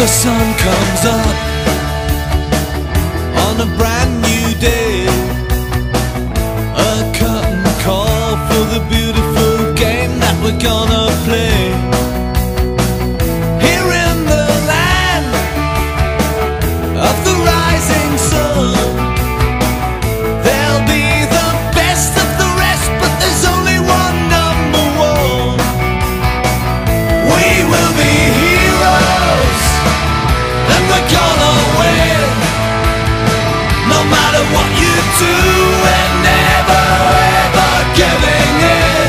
the sun comes up on a brand new day. A curtain call for the beautiful game that we're gonna play. Here in the land of the rising sun, there'll be the best of the rest, but there's only one number one. We will be heroes, and we're gonna win. No matter what you do, we're never ever giving in.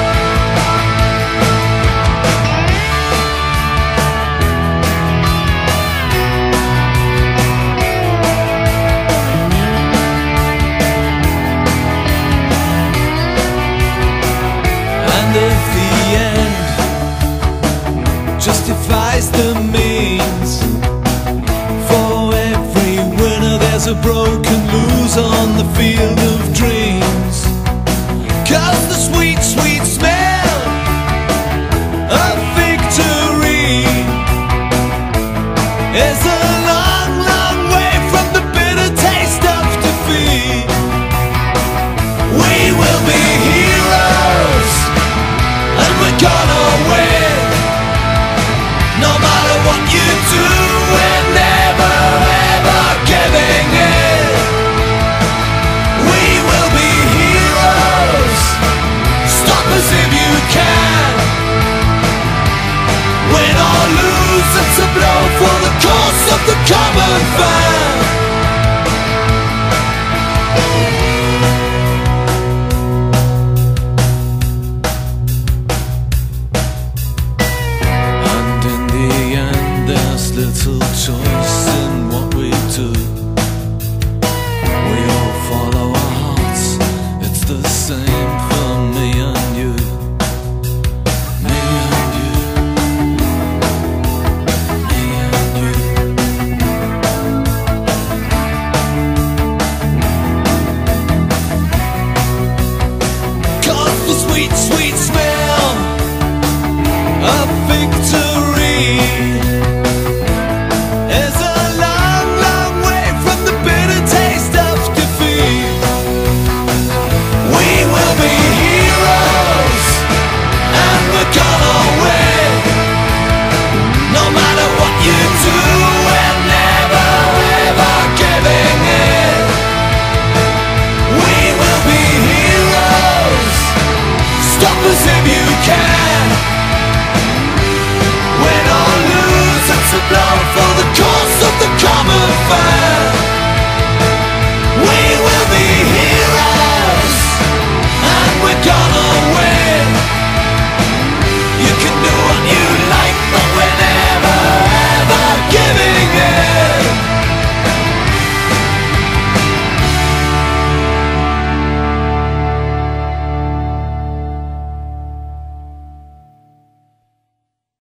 And if the end justifies the means, for every winner there's a broken loser on the field of dreams. 'Cause the sweet, sweet smell of victory is a long, long way from the bitter taste of defeat. We will be heroes, and we're gonna win. No matter what you do, we're never ever giving in. We will be heroes, stop us if you can. Win or lose, it's a blow for the cause of the common fan. And in the end there's little choice in what we do. We all follow our hearts, it's the same